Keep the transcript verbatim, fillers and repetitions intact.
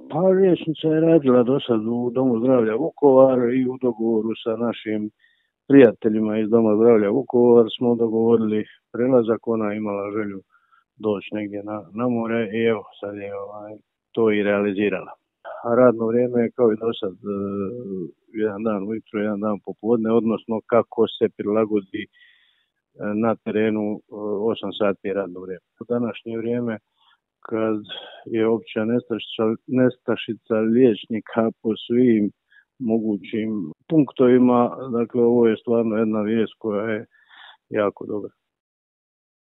Pa liječnica je radila do sad u Domu zdravlja Vukovar i u dogovoru sa našim prijateljima iz Doma zdravlja Vukovar smo dogovorili prelazak, ona je imala želju doći negdje na, na more i evo sad je ovaj, to i realizirala. A radno vrijeme je kao i do sad, e, jedan dan ujutro, jedan dan popodne, odnosno kako se prilagodi na terenu osam sati radno vrijeme. U današnje vrijeme kad je opća nestašica, nestašica liječnika po svim mogućim punktovima, dakle ovo je stvarno jedna vijest koja je jako dobra.